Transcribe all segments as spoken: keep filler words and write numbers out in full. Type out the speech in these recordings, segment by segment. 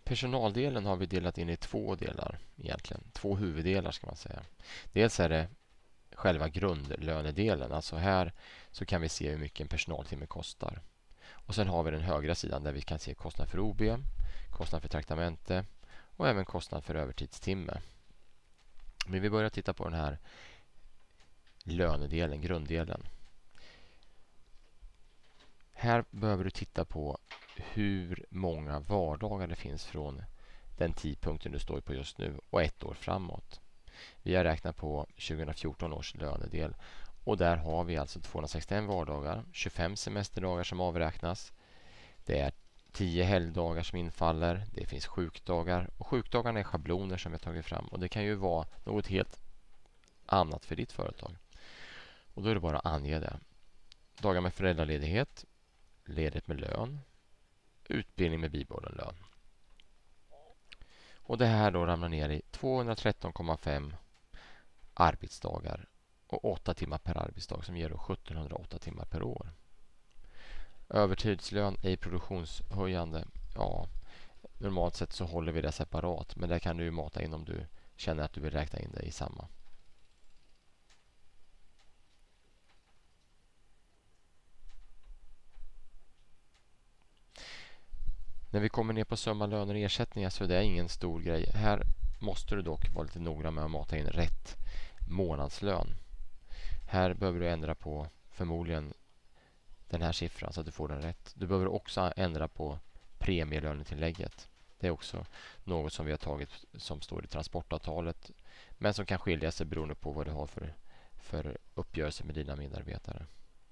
Personaldelen har vi delat in i två delar egentligen. Två huvuddelar ska man säga. Dels är det själva grundlönedelen. Alltså här så kan vi se hur mycket en personaltimme kostar. Och sen har vi den högra sidan där vi kan se kostnad för O B, kostnad för traktamente och även kostnad för övertidstimme. Men vi börjar titta på den här lönedelen, grunddelen. Här behöver du titta på hur många vardagar det finns från den tidpunkten du står på just nu och ett år framåt. Vi har räknat på tjugohundrafjorton års lönedel och där har vi alltså tvåhundrasextioen vardagar, tjugofem semesterdagar som avräknas. Det är tio helgdagar som infaller, det finns sjukdagar och sjukdagarna är schabloner som vi har tagit fram och det kan ju vara något helt annat för ditt företag. Och då är det bara att ange det. Dagar med föräldraledighet, ledigt med lön, utbildning med bibehållen lön. Och det här då ramlar ner i tvåhundratretton komma fem arbetsdagar och åtta timmar per arbetsdag som ger då sjuttonhundraåtta timmar per år. Övertidslön är produktionshöjande. Ja, normalt sett så håller vi det separat, men där kan du ju mata in om du känner att du vill räkna in det i samma. När vi kommer ner på summa löner och ersättningar så är det ingen stor grej. Här måste du dock vara lite noggrann med att mata in rätt månadslön. Här behöver du ändra på förmodligen den här siffran så att du får den rätt. Du behöver också ändra på premielönetillägget. Det är också något som vi har tagit som står i transportavtalet men som kan skilja sig beroende på vad du har för, för uppgörelse med dina medarbetare.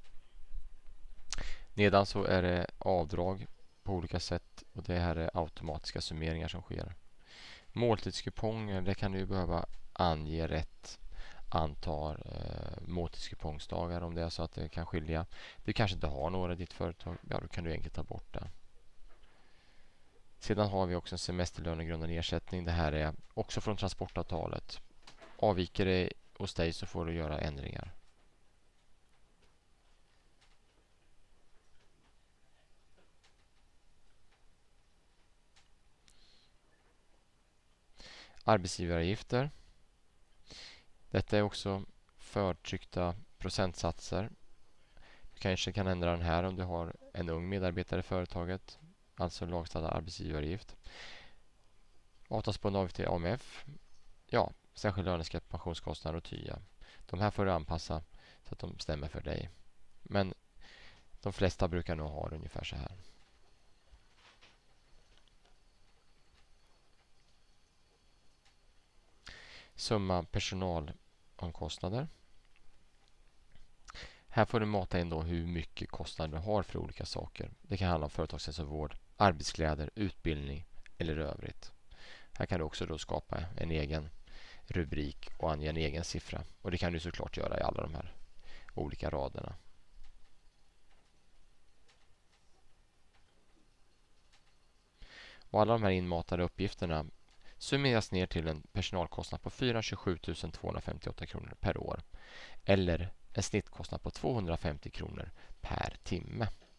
Nedan så är det avdrag på olika sätt och det här är automatiska summeringar som sker. Måltidskuponger, det kan du behöva ange rätt antal eh, måltidskupongdagar om det är så att det kan skilja. Du kanske inte har några i ditt företag, ja då kan du enkelt ta bort det. Sedan har vi också en semesterlönegrundande ersättning. Det här är också från transportavtalet. Avviker det hos dig så får du göra ändringar. Arbetsgivaravgifter. Detta är också förtryckta procentsatser. Du kanske kan ändra den här om du har en ung medarbetare i företaget. Alltså lagstadgad arbetsgivaravgift. Avtalsbunden avgift till A M F. Ja, särskild löneskatt, pensionskostnader och T Y A. De här får du anpassa så att de stämmer för dig. Men de flesta brukar nog ha det ungefär så här. Summa personalomkostnader. Här får du mata in då hur mycket kostnader du har för olika saker. Det kan handla om företagshälsovård, arbetskläder, utbildning eller övrigt. Här kan du också då skapa en egen rubrik och ange en egen siffra. Och det kan du såklart göra i alla de här olika raderna. Och alla de här inmatade uppgifterna summeras ner till en personalkostnad på fyrahundratjugosju tusen tvåhundrafemtioåtta kronor per år eller en snittkostnad på tvåhundrafemtio kronor per timme.